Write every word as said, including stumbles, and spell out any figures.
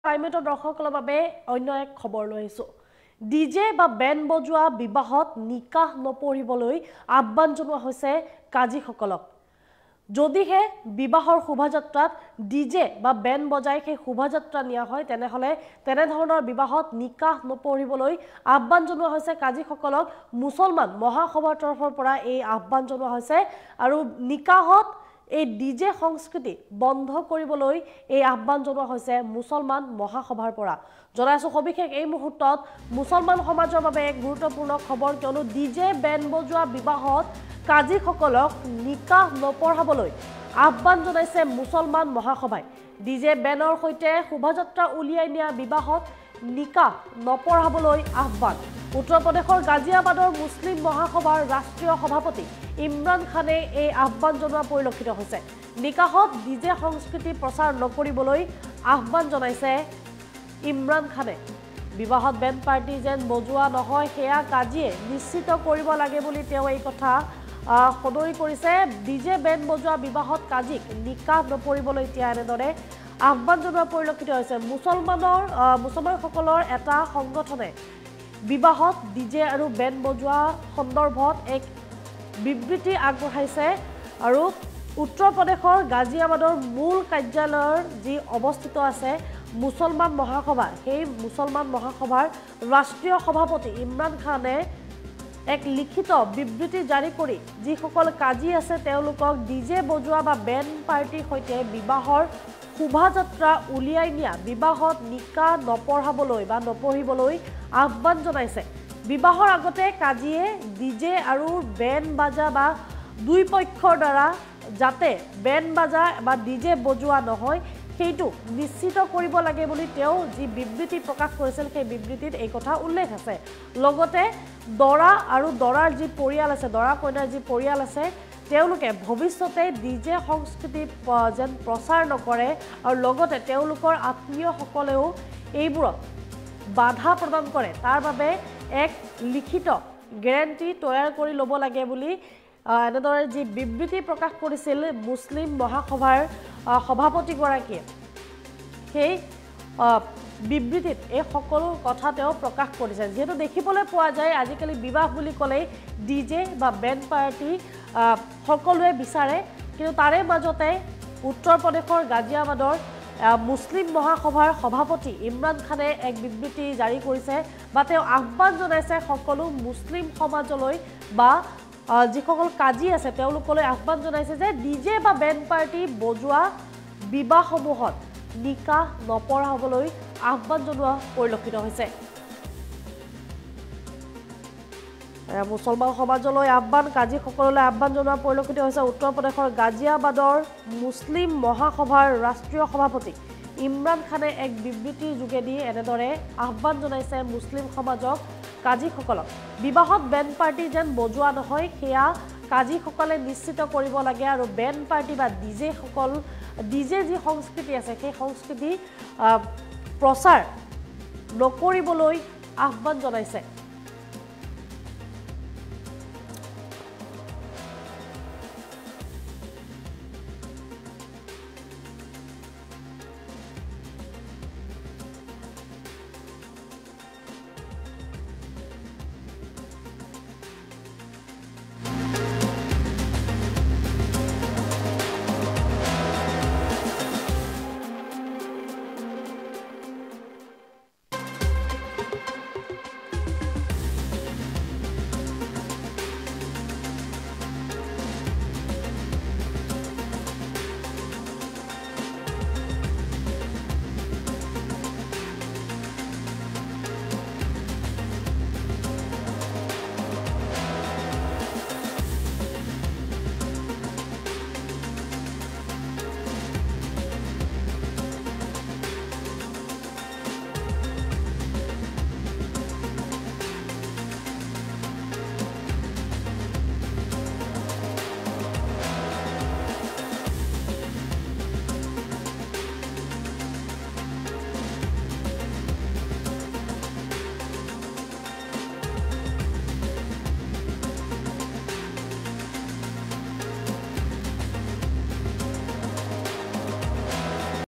প্ৰাইমেটৰ দৰ্শকসকলৰ বাবে অন্য এক খবৰ লৈ আহিছো ডিজে বা বেন বজোৱা বিবাহত নিকাহ নপঢ়িবলৈ আহ্বান জনোৱা হৈছে কাজীসকলক যদিহে বিবাহৰ শোভাযাত্ৰাত ডিজে বা বেন বজাই সেই শোভাযাত্ৰা নিয়া হয় তেনেহলে তেনে ধৰণৰ বিবাহত নিকাহ নপঢ়িবলৈ আহ্বান জনোৱা হৈছে কাজীসকলক মুছলমান মহাসভাৰ তৰফৰ পৰা এই আহ্বান জনোৱা হৈছে আৰু নিকাহত এই ডিজে সংস্কৃতি বন্ধ কৰিবলৈ এই আহ্বান জনোৱা হৈছে মুছলমান মহাসভাৰ পৰা জনাইছো সবিশেষ এই মুহূৰ্তত মুছলমান সমাজৰ বাবে এক গুৰুত্বপূৰ্ণ খবৰ কিয়নো ডিজে বেন বজোৱা বিবাহত কাজীসকলক নিকাহ নপঢ়াবলৈ আহ্বান জনাইছে মুছলমান মহাসভাই ডিজে বেনৰ সৈতে শোভাযাত্ৰা উলিয়াই নিয়া বিবাহত নিকাহ নপঢ়াবলৈ আহ্বান উত্তৰ প্ৰদেশৰ গাজিয়াবাদৰ মুছলিম মহাসভাৰ ৰাষ্ট্ৰীয় সভাপতি ইমৰান খানে এই আহ্বান জনোৱা পৰিলক্ষিত হৈছে নিকাহত ডিজে সংস্কৃতি প্ৰচাৰ নকৰিবলৈ আহ্বান জনাইছে ইমৰান খানে বিবাহত বেন পাৰ্টি যেন বজোৱা নহয় সেয়া কাজীয়ে নিশ্চিত কৰিব লাগে বুলি তেওঁ এই কথা সদৰি কৰিছে ডিজে বেন বজোৱা বিবাহত কাজীক নিকাহ নপৰিবলৈ এতিয়া এনেদৰে আহ্বান জনোৱা পৰিলক্ষিত হৈছে মুছলমানৰ মুছলমানসকলৰ এটা সংগঠনে বিবাহত ডিজে আৰু বেন বজোৱা সন্দৰ্ভত এক বিবৃতি আগবঢ়াইছে আৰু উত্তৰ প্ৰদেশৰ গাজিয়াবাদৰ মূল কাৰ্যালয়ৰ যি অৱস্থিত আছে মুছলমান মহাসভা সেই মুছলমান মহাসভাৰ ৰাষ্ট্ৰীয় সভাপতি ইমৰান খানে এক লিখিত বিবৃতি জাৰি কৰি যিসকল কাজী আছে তেওঁলোকক ডিজে বজোৱা বা বেন পাৰ্টিৰ সৈতে বিবাহৰ শোভাযাত্ৰা উলিয়াই নিয়া বিবাহত নিকাহ নপঢ়াবলৈ বা নপঢ়িবলৈ আহ্বান জনাইছে বিবাহৰ আগতে কাজীয়ে ডিজে আৰু বেন বাজা বা দুই পক্ষৰ দ্বাৰা যাতে বেন বাজা বা ডিজে বজোৱা নহয় সেইটো নিশ্চিত কৰিব লাগে বুলি তেওঁ যি বিবৃতি প্ৰকাশ কৰিছিল সেই বিবৃতিত এই কথা উল্লেখ আছে লগতে দৰা আৰু দৰাৰ যি পৰিয়াল আছে দৰা কইনাৰ যি পৰিয়াল আছে তেওঁলোকে ভৱিষ্যতে ডিজে সংস্কৃতি যেন প্ৰচাৰ নকৰে আৰু লগতে তেওঁলোকৰ আত্মীয়সকলেও এইবোৰত বাধা প্ৰদান কৰে তাৰ বাবে এক লিখিত গ্যাৰান্টি তৈয়াৰ কৰি ল'ব লাগে বুলি এনেদৰে যি বিবৃতি প্ৰকাশ কৰিছিল মুছলিম মহাসভাৰ সভাপতিগৰাকীয়ে সেই বিবৃতিত এই সকলো কথা তেওঁ প্ৰকাশ কৰিছে যেহেতু দেখিবলৈ পোৱা যায় আজিকালি বিবাহ বুলি ক'লে ডিজে বা বেন পাৰ্টি সকলোৱে বিচাৰে কিন্তু তাৰে মাজতে উত্তৰ প্ৰদেশৰ গাজিয়াবাদৰ মুছলিম মহাসভাৰ সভাপতি ইমৰান খানে এক বিবৃতি জাৰি কৰিছে বা তেওঁ আহ্বান জনাইছে সকলো মুছলিম সমাজলৈ বা যিসকল কাজী আছে তেওঁলোকলৈ আহ্বান জনাইছে যে ডিজে বা বেন পাৰ্টি বজোৱা বিবাহসমূহত নিকাহ নপঢ়াবলৈ আহ্বান জনোৱা পৰিলক্ষিত হৈছে মুছলমান সমাজলৈ আহ্বান কাজীসকললৈ আহ্বান জনোৱা পৰিলক্ষিত হৈছে উত্তৰ প্ৰদেশৰ গাজিয়াবাদৰ মুছলিম মহাসভাৰ ৰাষ্ট্ৰীয় সভাপতি ইমৰান খানে এক বিবৃতিৰ যোগেদি এনেদৰে আহ্বান জনাইছে মুছলিম সমাজক কাজীসকলক বিবাহত বেন পাৰ্টি যেন বজোৱা নহয় সেয়া কাজীসকলে নিশ্চিত কৰিব লাগে আৰু বেন পাৰ্টি বা ডিজে সকল ডিজে যি সংস্কৃতি আছে সেই সংস্কৃতি প্ৰচাৰ নকৰিবলৈ আহ্বান জনাইছে